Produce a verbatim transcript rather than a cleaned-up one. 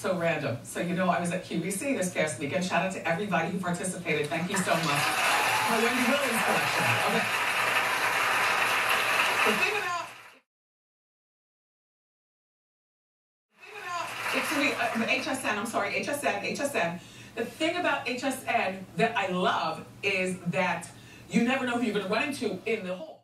so random. So, you know, I was at Q V C this past weekend. Shout out to everybody who participated. Thank you so much. My Wendy Williams collection. Okay. The thing about, the thing about it's, uh, H S N, I'm sorry, H S N, H S N. The thing about H S N that I love is that you never know who you're going to run into in the hall.